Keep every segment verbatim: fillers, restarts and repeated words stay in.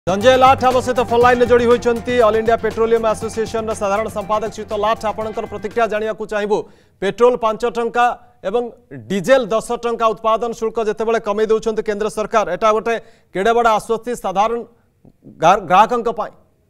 संजय लाठ आम सहित phone line जोड़ी होती ऑल इंडिया पेट्रोलियम एसोसिएशन साधारण संपादक श्रीत लाठ आपंकर प्रतिक्रिया जाना चाहबू। पेट्रोल पांच टंका एवं डीजेल दस टंका उत्पादन शुल्क जितेबाला कमे दौरान केंद्र सरकार एटा गोटे केड़े बड़ा आश्वस्ति साधारण ग्राहकों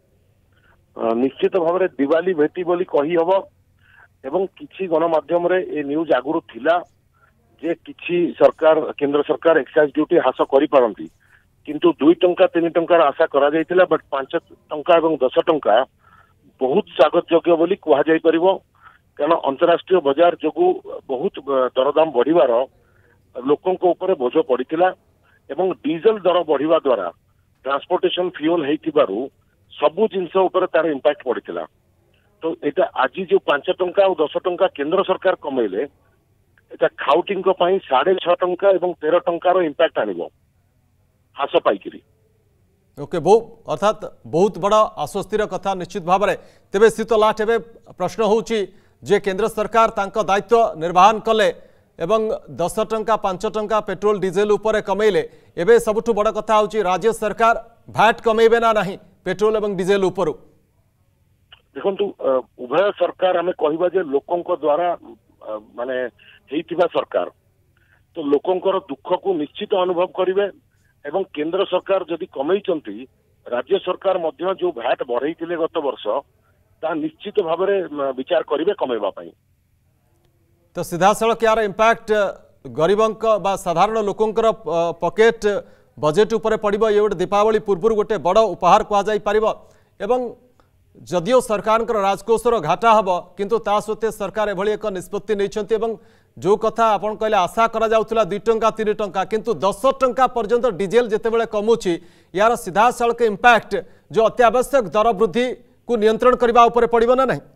निश्चित भाव में दिवाली भेटी बोली कही हब एवं किसी गणमाध्यम ए न्यूज आगुरी थिला जे किसी सरकार केंद्र सरकार एक्साइज ड्यूटी हास करि पारंती किंतु दुई टंका तीन टंकार आशा करा जायतिला बट पांच टंका एवं दस टंका बहुत स्वागत योग्य बोली कहा जाय परिबो कारण अंतरराष्ट्रीय बाजार जोगु बहुत दरदाम बढ़िवार लोकों को ऊपर बोझ पड़ीथिला एवं डीजल दर बढ़िवा द्वारा ट्रांसपोर्टेशन फ्यूल हेतिबारु सबु जिनस ऊपर तार इंपैक्ट पड़ीथिला। तो एटा आज जो पांच टंका और दस टंका केंद्र सरकार कमेले एटा खाउटिंग को पाई साढ़े छह टंका एवं तेरह टंकार इंपैक्ट आनिबो हास पाइकिरी। ओके बहुत अर्थात बहुत बड़ा आश्वस्तिर कथा निश्चित भाव में तेरे शीत लाठ एवं प्रश्न होची जे केंद्र सरकार तांको दायित्व निर्वहन कले एवं दस टंका पांच टंका पेट्रोल डीजेल उपर कमेले एवं सबुठु बड़ कथा होची राज्य सरकार भैट कमेबे ना नहीं पेट्रोल एवं डीजेल उपर। देखंतु उभय सरकार आमे कहबा जे लोकों को द्वारा माने हेइतिबा सरकार तो लोकों दुख को निश्चित अनुभव करिवे एवं केंद्र सरकार जदि कमेइचंती राज्य सरकार मध्य जो भैट बढ़ाई गत वर्ष ता निश्चित भाव में विचार करेंगे कमेवा पाई। तो सीधा सड़क यार इंपैक्ट गरीबों बा साधारण लोकंकर पॉकेट बजेट उपरे पड़िबो ये गोटे दीपावली पूर्व गोटे बड़ उपहार कह जाई परिबो एवं जदियो सरकार राजकोषर घाटा हम किंतु ता सत्वे सरकार एभली एक निष्पत्ति नैछंती एवं जो कथा आपन कहले आशा करा जाउतला दुई टंका तीन टंका किंतु दस टंका पर्यंत डीजेल जेतेबेले कमुची यार सीधा सड़क इंपैक्ट जो अत्यावश्यक दर वृद्धि को नियंत्रण करबा उपरे पड़िबो ना नहीं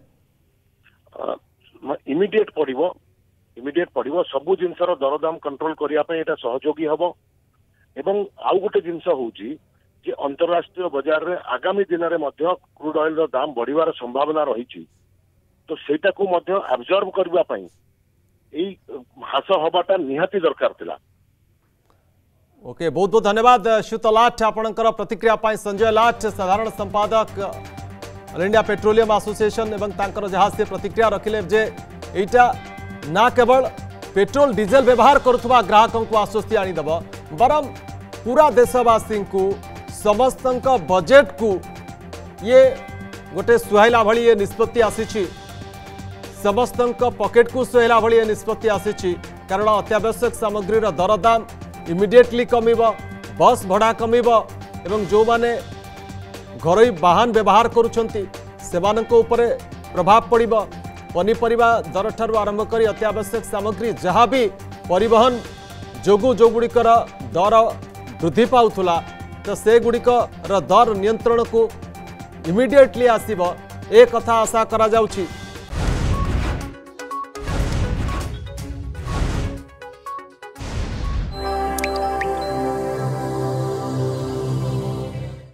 इमिडिएट पड़िबो इमिडिएट पड़िबो सबु जिनसर दरदाम कंट्रोल करिया पे एटा सहयोगी हबो एवं आउ गोटे जिनस होउची जे अंतरराष्ट्रीय बाजार रे आगामी दिन रे मध्य क्रूड ऑयल रो दाम बढ़िवार संभावना रही तो सेटा को मध्य एब्जॉर्ब करबा पई एई हास हबाटा निहाती दरकार थिला। ओके बहुत बहुत धन्यवाद शीत लाठ आपणकर प्रतिक्रिया पाई। संजय लाठ साधारण संपादक ऑल इंडिया पेट्रोलियम एसोसिएशन एवं तांकर जहां से प्रतिक्रिया रखिले जे एटा ना केवल पेट्रोल डीजेल व्यवहार करुवा ग्राहकों को आश्वस्ति आनीदेव बरम पूरा देशवासी को समस्त बजेट को ये गोटे सुहाइला भली ये निष्पत्ति आसी समस्त पॉकेट को सुहाइला भली ये निष्पत्ति आसी कारण अत्यावश्यक सामग्री दरदाम इमिडिएटली कमिब बस भड़ा कमिब एवं जो माने घरोई वाहन व्यवहार करुछंती सेमानंको उपरे प्रभाव पड़िबो पनीपरिबा दर ठारू आरंभ करी अत्यावश्यक सामग्री जहाँ भी परिवहन जोगु जो गुड़िकर दर वृद्धि पाउथुला तो से गुड़िकर दर नियंत्रण को इमिडिएटली आसीबो ए कथा आशा करा जाउछि।